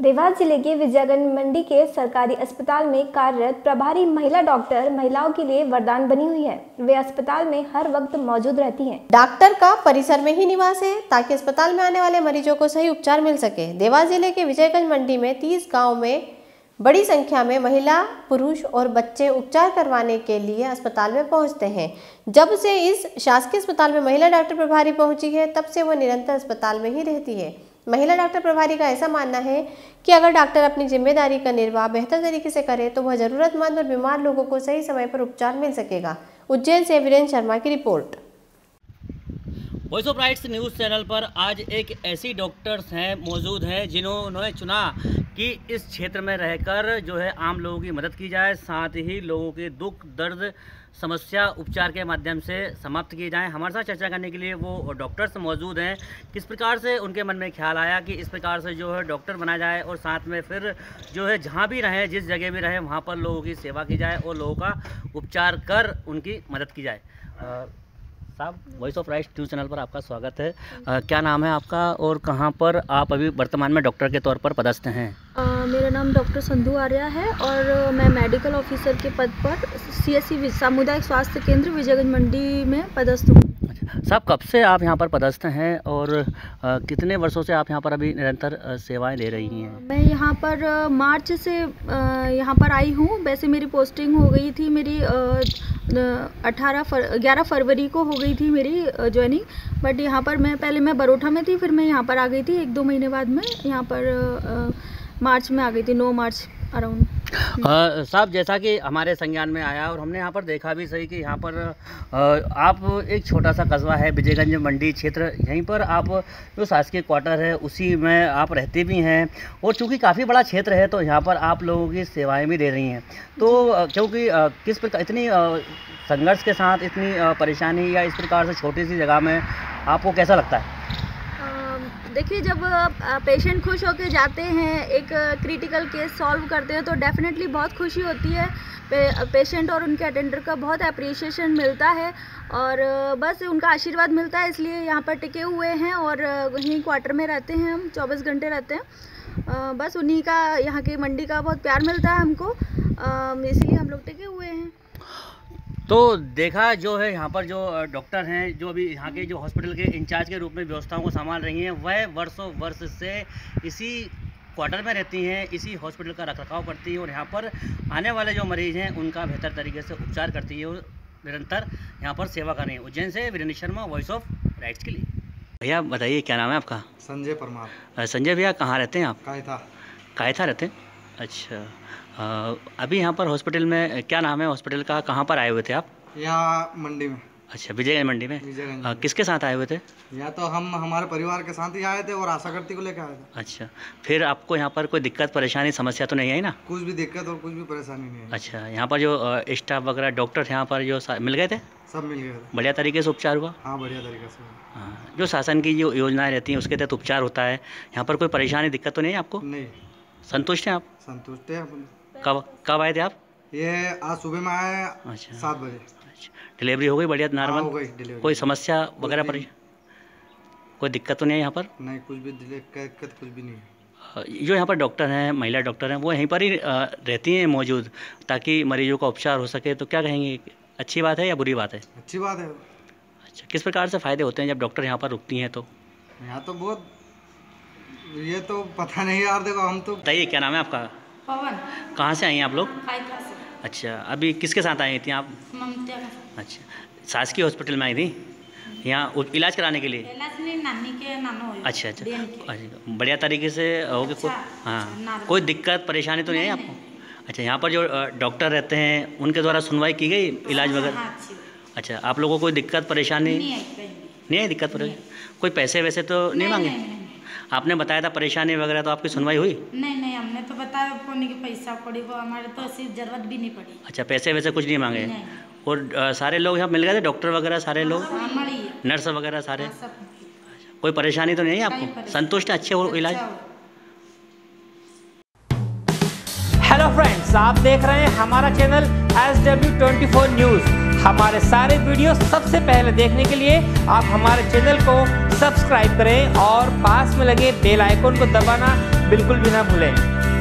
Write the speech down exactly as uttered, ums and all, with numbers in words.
देवास जिले के विजयगंज मंडी के सरकारी अस्पताल में कार्यरत प्रभारी महिला डॉक्टर महिलाओं के लिए वरदान बनी हुई है। वे अस्पताल में हर वक्त मौजूद रहती हैं। डॉक्टर का परिसर में ही निवास है ताकि अस्पताल में आने वाले मरीजों को सही उपचार मिल सके। देवास जिले के विजयगंज मंडी में तीस गाँव में बड़ी संख्या में महिला, पुरुष और बच्चे उपचार करवाने के लिए अस्पताल में पहुंचते हैं। जब से इस शासकीय अस्पताल में महिला डॉक्टर प्रभारी पहुंची है, तब से वो निरंतर अस्पताल में ही रहती है। महिला डॉक्टर प्रभारी का ऐसा मानना है कि अगर डॉक्टर अपनी जिम्मेदारी का निर्वाह बेहतर तरीके से करे तो वह जरूरतमंद और बीमार लोगों को सही समय पर उपचार मिल सकेगा। उज्जैन से वीरेंद्र शर्मा की report. Voice of Rights news channel पर आज एक ऐसी डॉक्टर्स हैं मौजूद हैं जिन्होंने चुना कि इस क्षेत्र में रहकर जो है आम लोगों की मदद की जाए, साथ ही लोगों के दुख दर्द समस्या उपचार के माध्यम से समाप्त किए जाएं। हमारे साथ चर्चा करने के लिए वो डॉक्टर्स मौजूद हैं। किस प्रकार से उनके मन में ख्याल आया कि इस प्रकार से जो है डॉक्टर बना जाए और साथ में फिर जो है जहाँ भी रहें, जिस जगह भी रहें, वहाँ पर लोगों की सेवा की जाए और लोगों का उपचार कर उनकी मदद की जाए। साहब, Voice of Rights news channel पर आपका स्वागत है। आ, क्या नाम है आपका और कहाँ पर आप अभी वर्तमान में डॉक्टर के तौर पर पदस्थ हैं? आ, मेरा नाम डॉक्टर संधू आर्या है और मैं मेडिकल ऑफिसर के पद पर सीएससी सामुदायिक स्वास्थ्य केंद्र विजयगंज मंडी में पदस्थ हूँ। अच्छा साहब, कब से आप यहाँ पर पदस्थ हैं और आ, कितने वर्षों से आप यहाँ पर अभी निरंतर सेवाएं ले रही हैं? मैं यहाँ पर मार्च से यहाँ पर आई हूँ। वैसे मेरी पोस्टिंग हो गई थी, मेरी अठारह फर ग्यारह फरवरी को हो गई थी मेरी ज्वाइनिंग, बट यहाँ पर मैं पहले मैं बरोठा में थी, फिर मैं यहाँ पर आ गई थी। एक दो महीने बाद में यहाँ पर आ, मार्च में आ गई थी, नौ मार्च अराउंड। साहब, जैसा कि हमारे संज्ञान में आया और हमने यहाँ पर देखा भी सही कि यहाँ पर आ, आप एक छोटा सा कस्बा है विजयगंज मंडी क्षेत्र, यहीं पर आप जो शासकीय क्वार्टर है उसी में आप रहते भी हैं और चूँकि काफ़ी बड़ा क्षेत्र है तो यहाँ पर आप लोगों की सेवाएं भी दे रही हैं। तो क्योंकि किस प्रकार इतनी संघर्ष के साथ इतनी परेशानी या इस प्रकार से छोटी सी जगह में आपको कैसा लगता है? देखिए, जब पेशेंट खुश होकर जाते हैं, एक क्रिटिकल केस सॉल्व करते हैं तो डेफिनेटली बहुत खुशी होती है। पे, पेशेंट और उनके अटेंडर का बहुत अप्रिशिएशन मिलता है और बस उनका आशीर्वाद मिलता है, इसलिए यहाँ पर टिके हुए हैं और यहीं क्वार्टर में रहते हैं। हम चौबीस घंटे रहते हैं। बस उन्हीं का, यहाँ की मंडी का बहुत प्यार मिलता है हमको, इसलिए हम लोग टिके हुए हैं। तो देखा जो है यहाँ पर जो डॉक्टर हैं, जो अभी यहाँ के जो हॉस्पिटल के इंचार्ज के रूप में व्यवस्थाओं को संभाल रही हैं, वह वर्षों वर्ष से इसी क्वार्टर में रहती हैं, इसी हॉस्पिटल का रखरखाव करती है और यहाँ पर आने वाले जो मरीज़ हैं उनका बेहतर तरीके से उपचार करती है और निरंतर यहाँ पर सेवा कर रही है। उज्जैन से Virendra Sharma, Voice of Rights के लिए। भैया बताइए, क्या नाम है आपका? संजय परमार। संजय भैया, कहाँ रहते हैं आप? कायथा। कायथा रहते हैं, अच्छा। आ, अभी यहाँ पर हॉस्पिटल में क्या नाम है हॉस्पिटल का, कहाँ पर आए हुए थे आप? यहाँ मंडी में। अच्छा, विजयगंज मंडी में। विजयगंज। आ, किसके साथ आए हुए थे? या तो हम हमारे परिवार के साथ ही आए थे और आशा करती को लेकर आए थे। अच्छा, फिर आपको यहाँ पर कोई दिक्कत परेशानी समस्या तो नहीं आई ना? कुछ भी दिक्कत और कुछ भी परेशानी नहीं है। अच्छा, यहाँ पर जो स्टाफ वगैरह डॉक्टर यहाँ पर जो मिल गए थे? सब मिल गए थे। बढ़िया तरीके से उपचार हुआ? हाँ, बढ़िया तरीके से। हाँ, जो शासन की जो योजनाएँ रहती हैं उसके तहत उपचार होता है, यहाँ पर कोई परेशानी दिक्कत तो नहीं है आपको? नहीं। संतुष्ट हैं आप? संतुष्ट है। कब कब आए थे आप? ये आज सुबह में आए। अच्छा, सात बजे। अच्छा, डिलीवरी हो गई बढ़िया नॉर्मल? हो गई डिलीवरी। कोई समस्या वगैरह परेशानी, कोई दिक्कत तो नहीं है यहाँ पर? नहीं, कुछ भी दिक्कत कुछ भी नहीं है। जो यहाँ पर डॉक्टर हैं, महिला डॉक्टर हैं, वो यहीं पर ही रहती हैं मौजूद ताकि मरीजों का उपचार हो सके, तो क्या कहेंगे, अच्छी बात है या बुरी बात है? अच्छी बात है। अच्छा, किस प्रकार से फ़ायदे होते हैं जब डॉक्टर यहाँ पर रुकती हैं? तो यहाँ तो बहुत, ये तो पता नहीं यार, देखो हम तो। बताइए, क्या नाम है आपका? पवन। कहाँ से आई हैं आप लोग? कायथा से। अच्छा, अभी किसके साथ आई थी आप? ममता। अच्छा, शासकीय हॉस्पिटल में आई थी यहाँ इलाज कराने के लिए? इलाज नहीं, नानी के नानो हो। अच्छा अच्छा, अच्छा, बढ़िया तरीके से हो गए? अच्छा, हाँ, अच्छा, कोई दिक्कत परेशानी तो नहीं है आपको? अच्छा, यहाँ पर जो डॉक्टर रहते हैं उनके द्वारा सुनवाई की गई इलाज वगैरह? हाँ, अच्छा, आप लोगों को कोई दिक्कत परेशानी नहीं आई? नहीं है दिक्कत परेशानी? कोई पैसे वैसे तो नहीं मांगे? आपने बताया था परेशानी वगैरह, तो आपकी सुनवाई हुई? नहीं नहीं, हमने तो बताया कोने की पैसा पड़ी, वो हमारे तो ऐसी जरूरत भी नहीं पड़ी। अच्छा, पैसे वैसे कुछ नहीं मांगे? नहीं। और आ, सारे लोग यहाँ मिल गए थे, डॉक्टर वगैरह सारे लोग, नर्स वगैरह सारे? अच्छा, कोई परेशानी तो नहीं है आपको? संतुष्ट है, अच्छे हो इलाज? हेलो फ्रेंड्स, आप देख रहे हैं हमारा channel S W twenty four news. हमारे सारे वीडियो सबसे पहले देखने के लिए आप हमारे चैनल को सब्सक्राइब करें और पास में लगे बेल आइकन को दबाना बिल्कुल भी ना भूलें।